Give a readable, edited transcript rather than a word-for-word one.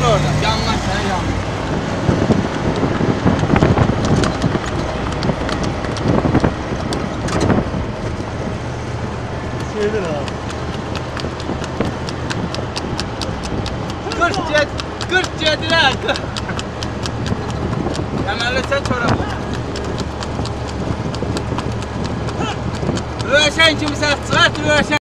orada. Yanlar sənə yanlar. Şeydir abi. 40 gedirək. Təməlləsə çorab. Röşən kimi səs çıxart, röşən.